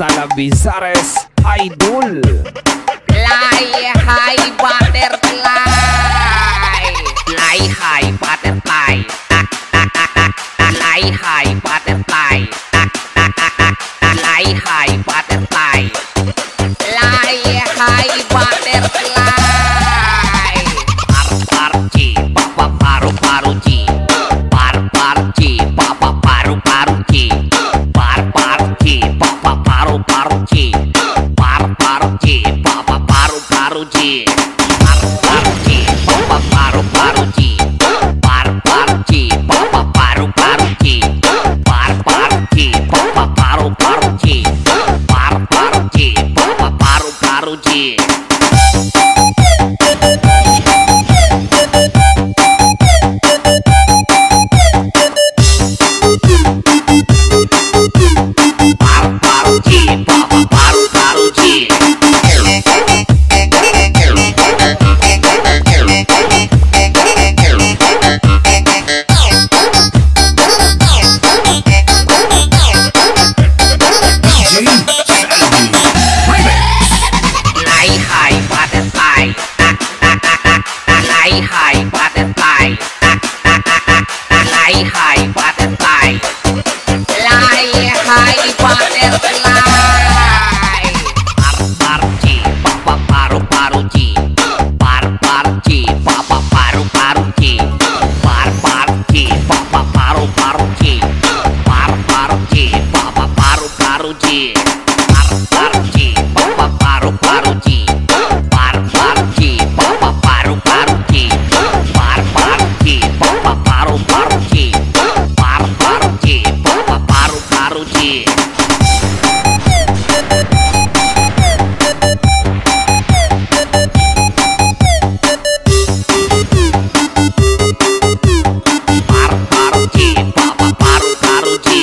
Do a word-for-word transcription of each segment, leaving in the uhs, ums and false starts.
Hasta la Bizares Idol. Fly high butterfly, fly high butterfly, fly high butterfly, fly high butterfly, fly high butterfly. Par par ci, papa paru paru ci, par par ci, papa paru paru ci, par par ci, papa paru paru ci, par par ci, papa paru paru ci, par par ci, papa paru paru ci, par par ci, papa paru paru ci, par par ci, papa paru paru ci, par par ci, papa paru paru ci. Fly high butterfly, fly high butterfly, fly high butterfly. Par par ci, papa paru paru ci, par par ci, papa paru paru ci, par par ci, papa paru paru ci, par par ci, papa paru paru ci, par par ci, papa paru paru ci, par par ci, papa paru paru ci, par par ci, papa paru paru ci, par par ci, papa paru paru ci. Par par ci, papa paru paru ci.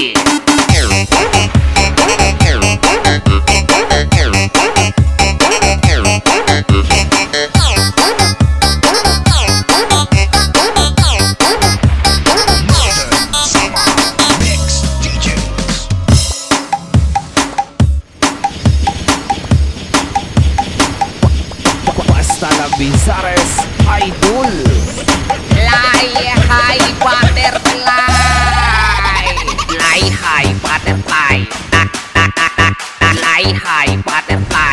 Hasta la Bizares Idol. Fly high butterfly, fly high butterfly, fly high butterfly,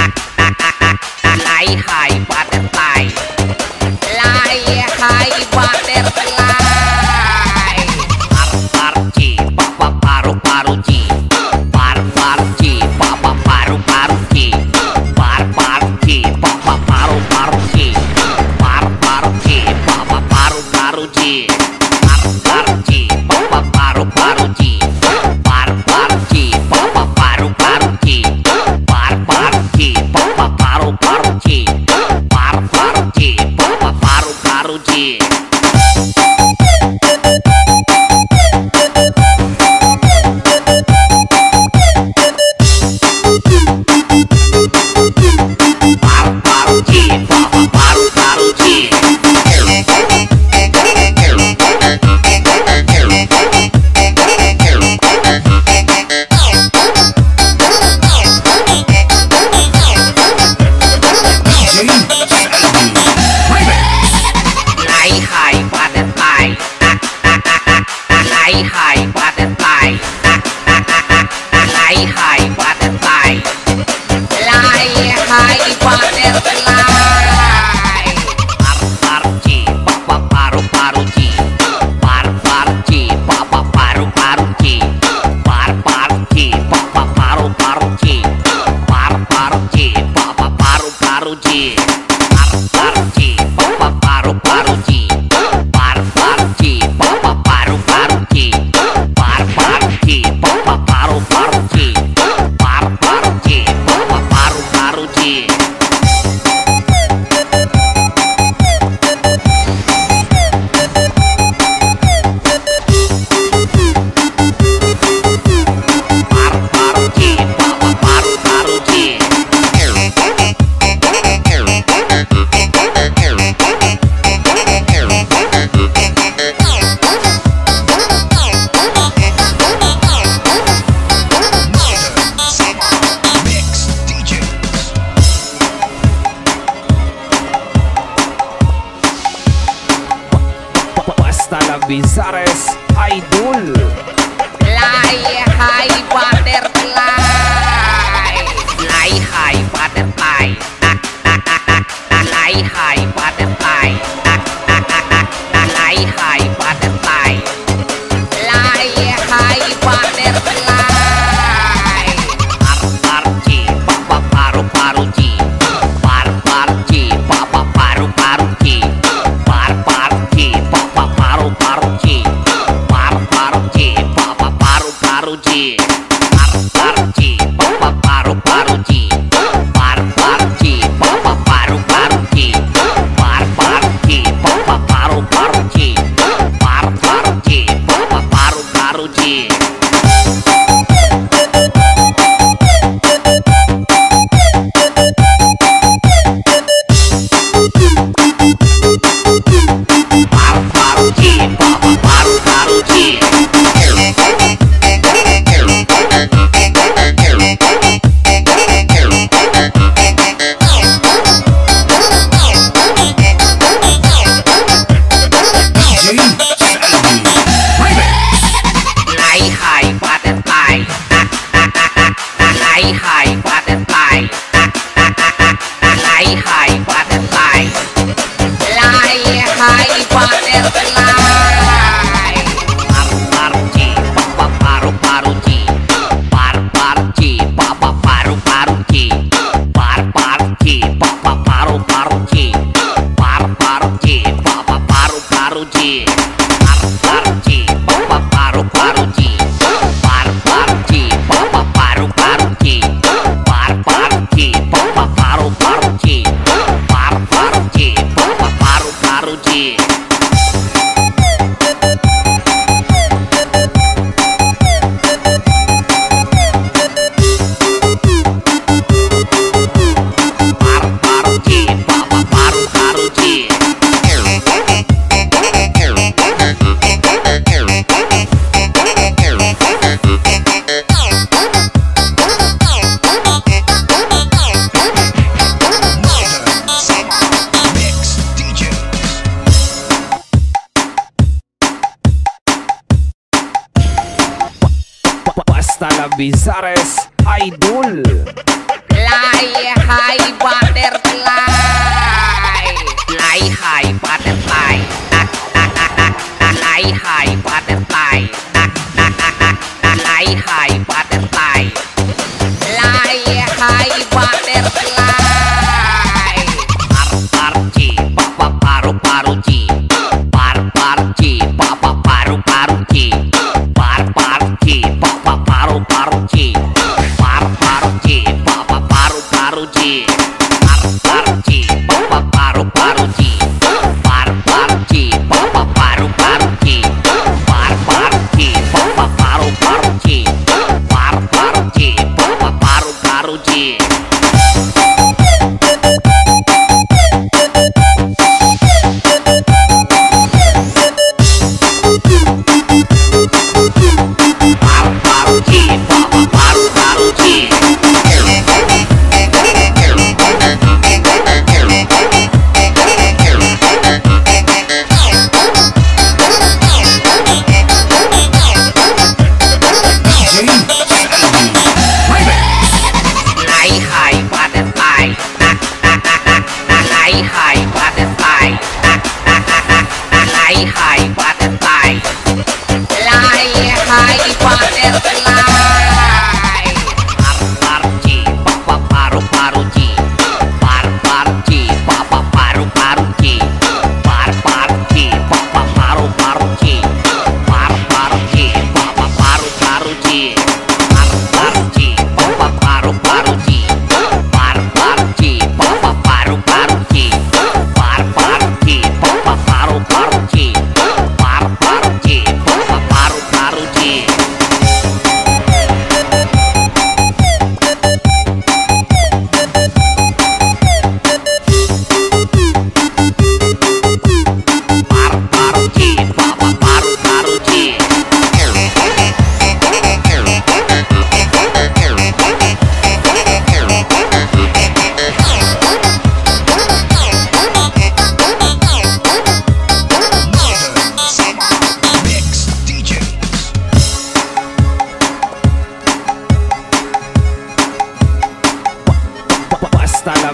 fly high butterfly, fly high butterfly. Par par ci, papa paru paru ci, par par ci, papa paru paru ci, par par ci, papa paru paru ci, par par ci, papa paru paru ci, par par ci, papa paru paru ci, par par ci, papa paru paru ci, par par ci, papa paru paru ci, par par ci, papa paru paru ci. Par par ci, papa paru paru ci. Fly high butterfly, fly high butterfly, fly high butterfly, fly high butterfly. Par par ci, papa paru paru ci, par par ci, papa paru paru ci, par par ci, papa paru paru ci, par par ci, papa paru paru ci, par par ci, papa paru paru ci, par par ci, papa paru paru ci, Fly high butterfly. Fly high butterfly. Nak nak nak nak. Fly high butterfly. Nak nak nak nak. Fly high butterfly. Fly high butterfly. Par par ci, papa paru paru ci. Par par ci, papa paru paru ci. Par par ci, papa paru paru ci. Par par ci, papa paru paru ci. Par par ci, papa paru paru ci. Par par ci, papa paru paru ci. Par par ci, papa paru paru ci. Par par ci, papa paru paru ci. Paru-paru-ci, papa paru-paru-ci. Fly high butterfly. Nak nak nak nak. Fly high butterfly. Nak nak nak nak. Fly high butterfly. Fly high butterfly. Par-par-ci, papa paru-paru-ci. Par-par-ci, papa paru-paru-ci. Par-par-ci, papa paru-paru-ci. Par-par-ci, papa paru-paru-ci. Par-par-ci, papa paru-paru-ci. Par-par-ci, papa paru-paru-ci. Par-par-ci, papa paru-paru-ci. Par-par-ci, papa paru-paru-ci. Par-par-ci, papa paru-paru-ci. Basta la Bizares Idol. Fly high butterfly. Fly high butterfly. Nak nak nak nak. Fly high butterfly. Nak nak nak nak. Fly high butterfly. Fly high butterfly. Par-par-ci, papa paru-paru-ci. Par-par-ci, papa paru-paru-ci. Par-par-ci, papa paru-paru-ci. Par-par-ci, papa paru-paru-ci. Par-par-ci, papa paru-paru-ci. Par-par-ci, papa paru-paru-ci. Par-par-ci, papa paru-paru-ci. Par-par-ci, papa paru-paru-ci. Par-par-ci, papa paru-paru-ci. Fly high butterfly. Nak nak nak nak. Fly high butterfly. Nak nak nak nak. Fly high butterfly. Fly high butterfly. Par-par-ci, papa paru-paru-ci. Par-par-ci, papa paru-paru-ci. Par-par-ci, papa paru-paru-ci. Par-par-ci, papa paru-paru-ci. Par-par-ci, papa paru-paru-ci. Par-par-ci, papa paru-paru-ci. Par-par-ci, papa paru-paru-ci. Par-par-ci, papa paru-paru-ci. Par-par-ci, papa paru-paru-ci. Mix D Js.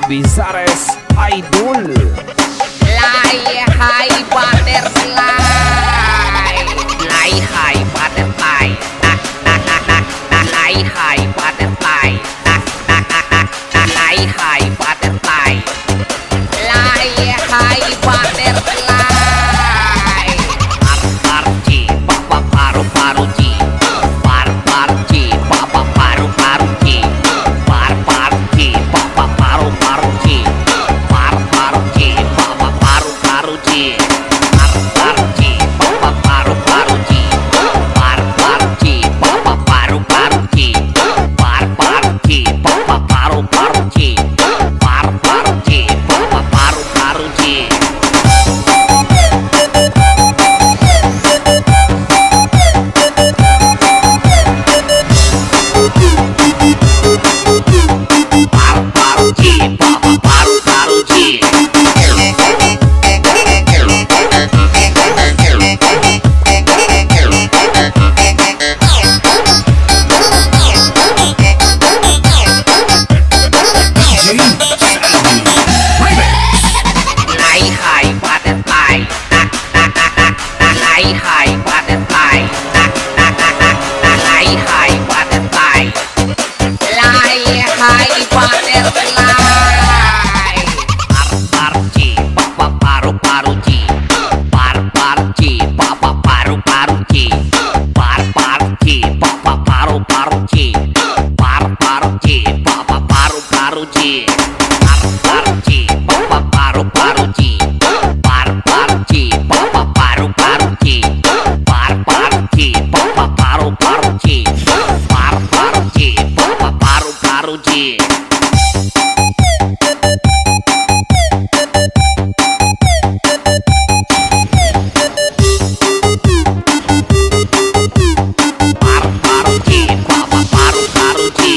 Bizares Idol. Fly high butterfly, fly high butterfly, nah nah nah nah nah fly high butterfly, nah nah nah nah nah fly high butterfly, fly high butterfly. Par par ci, papa paru paru ci, par par ci, papa paru paru ci, par par ci, papa paru paru ci, par par ci, papa paru paru ci, par par ci, papa paru paru ci, par par ci, papa paru paru ci, par par ci, papa paru paru ci, par par ci, papa paru paru ci. Paru-paru-ci, papa paru-paru-ci. Fly high butterfly, nah nah nah nah nah fly high butterfly, nah nah nah nah nah fly high butterfly, fly high butterfly. Par par ci, papa paru paru ci, par par ci, papa paru paru ci, par par ci, papa paru paru ci, par par ci, papa paru paru ci, par par ci, papa paru paru ci, par par ci, papa paru paru ci, par par ci, papa paru paru ci, par par ci, papa paru paru ci. Paru-paru-ci, papa paru-paru-ci.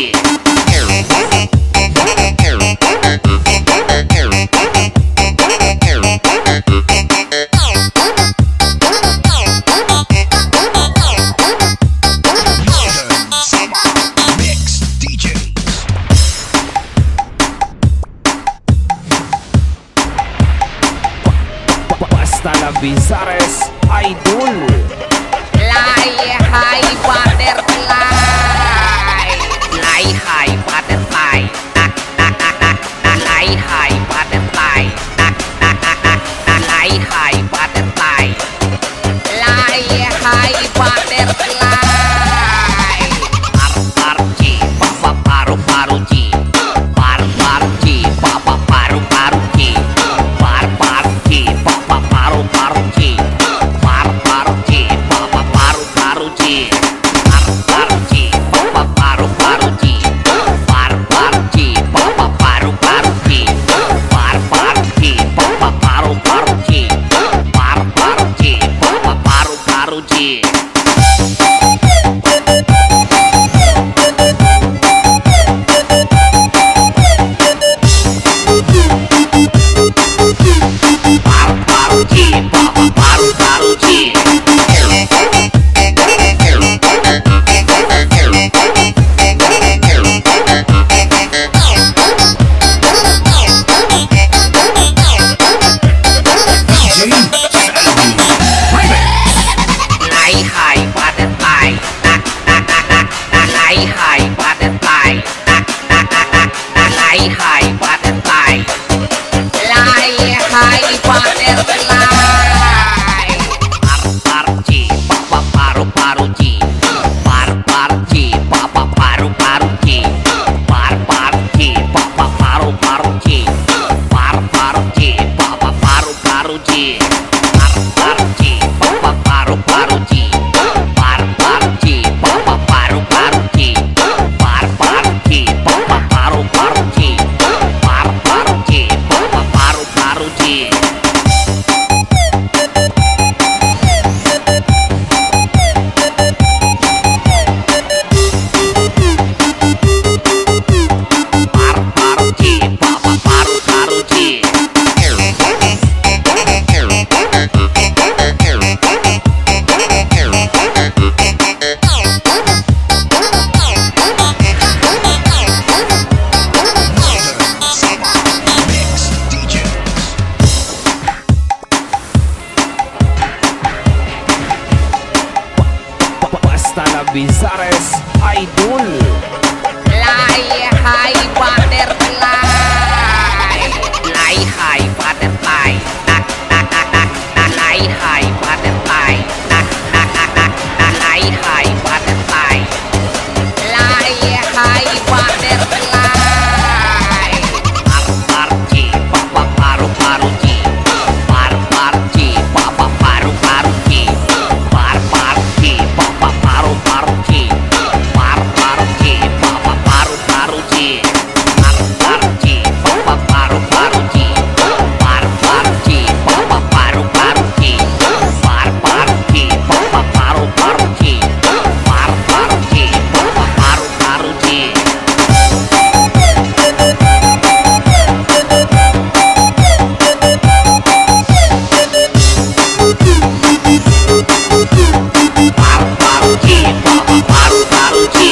la Bizares Idol. Fly high butterfly, fly high butterfly, nak nak nak nak nak, fly high butterfly, nak nak nak nak nak, fly high butterfly, fly high butterfly. Paru-paru ci, papa paru-paru ci, paru-paru ci, papa paru-paru ci, paru-paru ci, papa paru-paru ci, paru-paru ci, papa paru-paru ci, paru-paru ci, papa paru-paru ci, paru-paru ci, papa paru-paru ci, paru-paru ci, papa paru-paru ci, paru-paru ci, papa paru-paru ci. Paru-paru ci, papa paru-paru ci.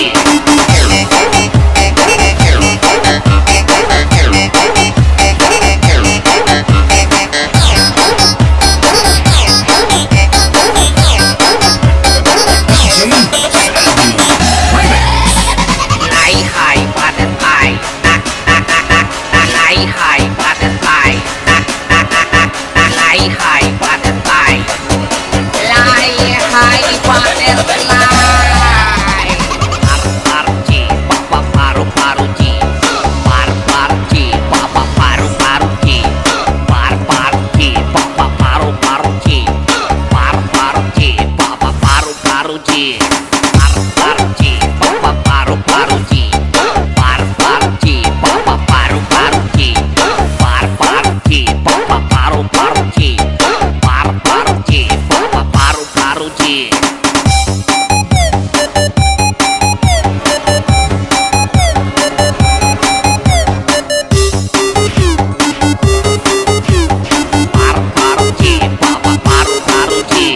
Fly high butterfly, nak nak nak nak, fly high butterfly, nak nak nak nak, fly high butterfly, fly high butterfly. Paru-paru ci, papa paru-paru ci, paru-paru ci, papa paru-paru ci, paru-paru ci, papa paru-paru ci, paru-paru ci, papa paru-paru ci, paru-paru ci, papa paru-paru ci, paru-paru ci, papa paru-paru ci, paru-paru ci, papa paru-paru ci, paru-paru ci, papa paru-paru ci. Paru-paru ci, papa paru-paru ci.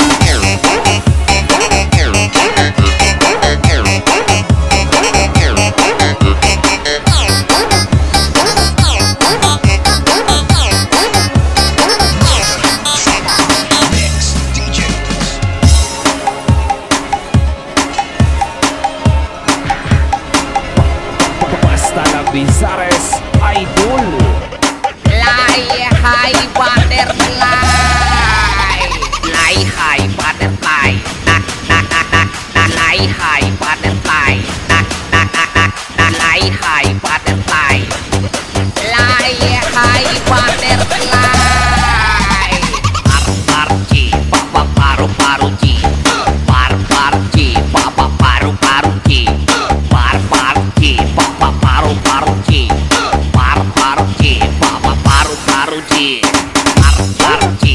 Basta la Bizares Idol. Fly high butterfly, fly high butterfly, nak nak nak nak, nak fly high butterfly, nak nak nak nak, nak fly high butterfly, fly high butterfly. Paru-paru ci, papa paru-paru ci, paru-paru ci, papa paru-paru ci, paru-paru ci, papa paru-paru ci, paru-paru ci, papa paru-paru ci, paru-paru ci,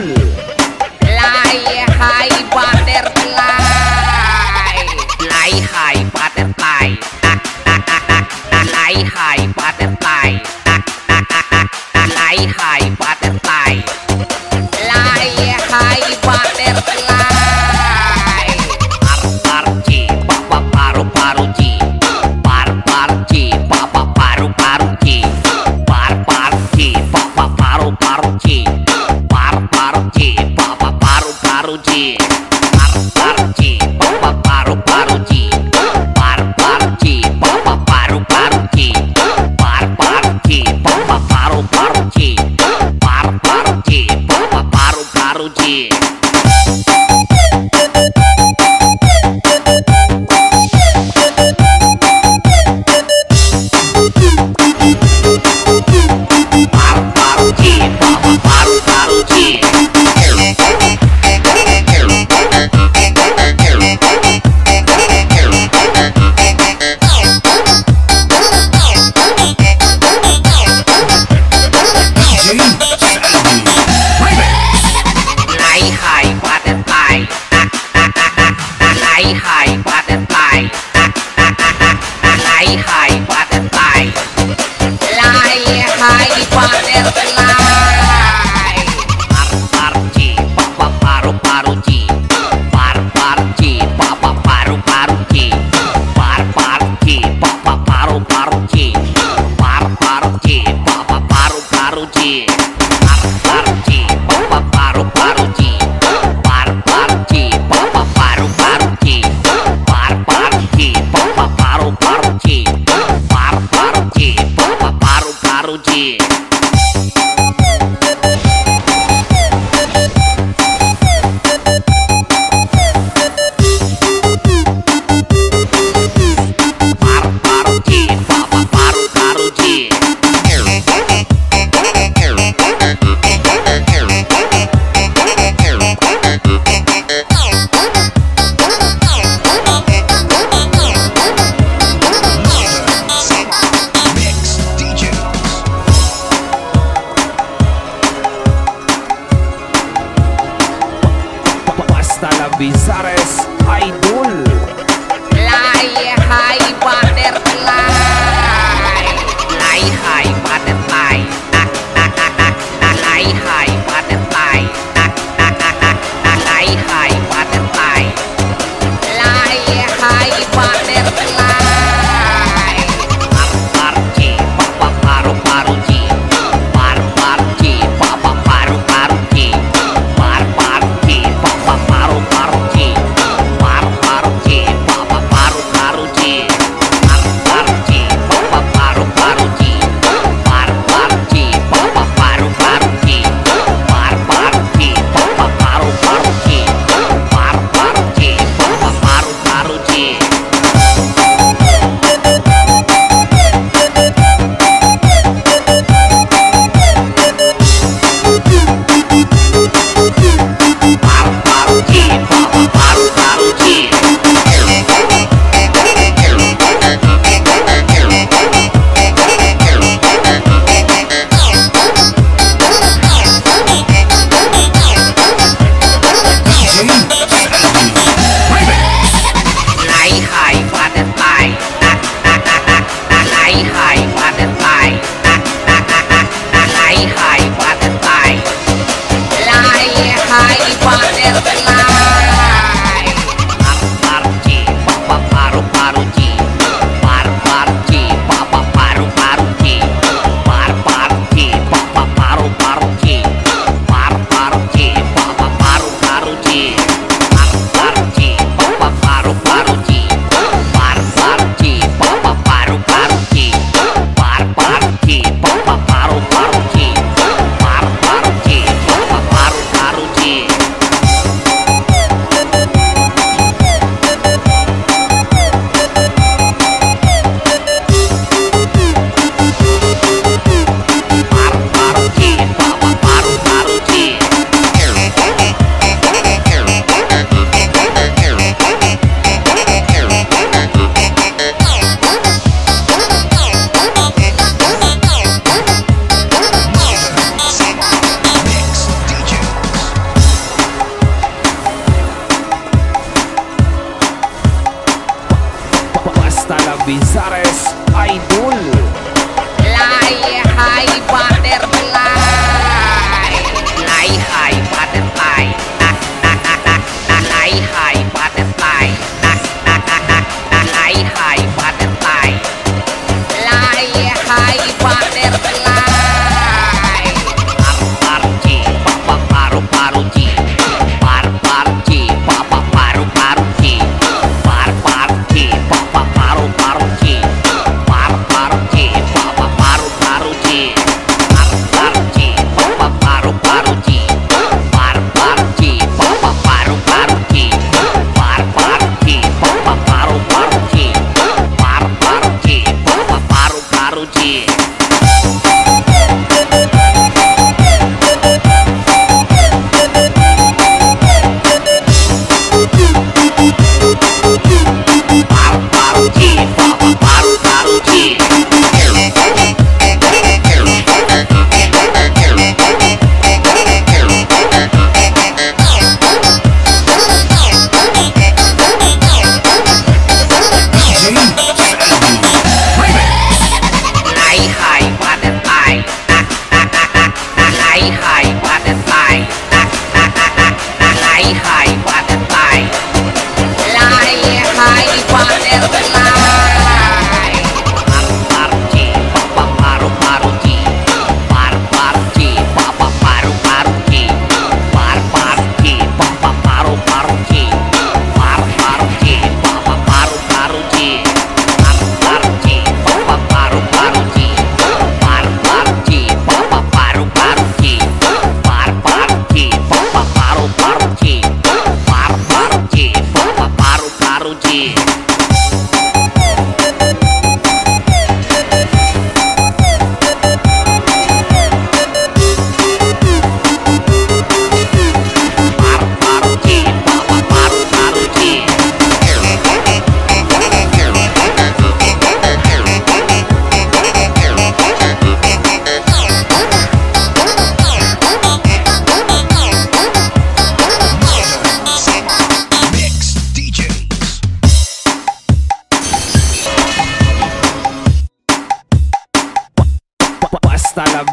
Fly high butterfly. Fly high butterfly. Tak tak tak tak. Fly high butterfly. Tak tak tak tak. Fly high butterfly. Fly high butterfly. Par par ci, papa paru paru ci. Par par ci, papa paru paru ci. Par par ci, papa paru paru ci. Par par ci, papa paru paru ci. Par par ci, papa paru paru ci. Par par ci, papa paru paru ci. Par par ci, papa paru paru ci. Par par ci, papa paru paru ci. Bizares Idol. Fly high butterfly. Fly high butterfly. Tak tak tak tak. Fly high butterfly. Tak tak tak tak. Fly high butterfly. Fly high butterfly. Par par ci, papa paru paru ci. Par par ci, papa paru paru ci. Par par ci, papa paru paru ci. Par par ci, papa paru paru ci. Par par ci, papa paru paru ci. Par par ci, papa paru paru ci. Par par ci, papa paru paru ci. Par par ci, papa paru paru ci. Par par ci, papa paru paru ci. Fly high butterfly. Tak tak tak tak. Fly high butterfly. Tak tak tak tak. Fly high butterfly. Fly high butterfly. Par par ci, papa paru paru ci. Par par ci, papa paru paru ci. Par par ci, papa paru paru ci. Par par ci, papa paru paru ci. Par par ci, papa paru paru ci. Par par ci, papa paru paru ci. Par par ci, papa paru paru ci. Par par ci, papa paru paru ci.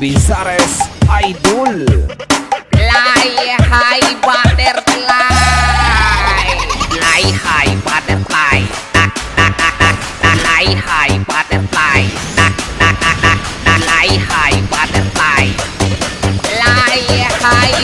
Bizares Idol. Fly high butterfly, fly high butterfly, nak nak nak nak, fly high butterfly, nak nak nak nak, fly high butterfly, fly high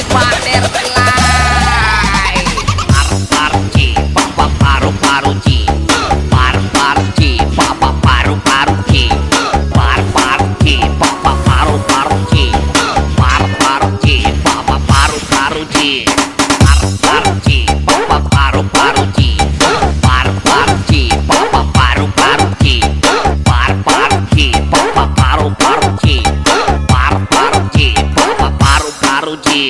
butterfly. Par par ci, papa paru paru ci, par par ci, papa paru paru ci, par par ci, papa paru paru ci, par par ci, papa paru paru ci, par par ci, papa paru paru ci, par par ci, papa paru paru ci, par par ci, papa paru paru ci, par par ci, papa paru paru ci.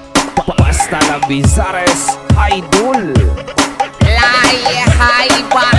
Bizares Idol. Fly high